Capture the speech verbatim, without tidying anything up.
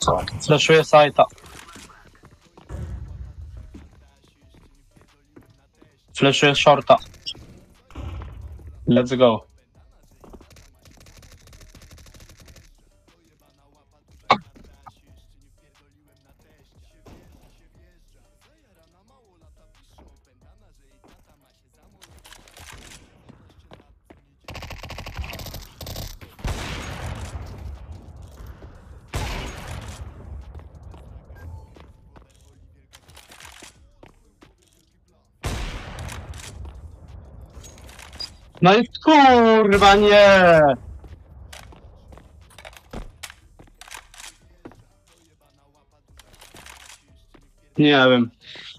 Flashuję sajta. Flashuję shorta. Let's go. No i kurwa nie! Nie wiem.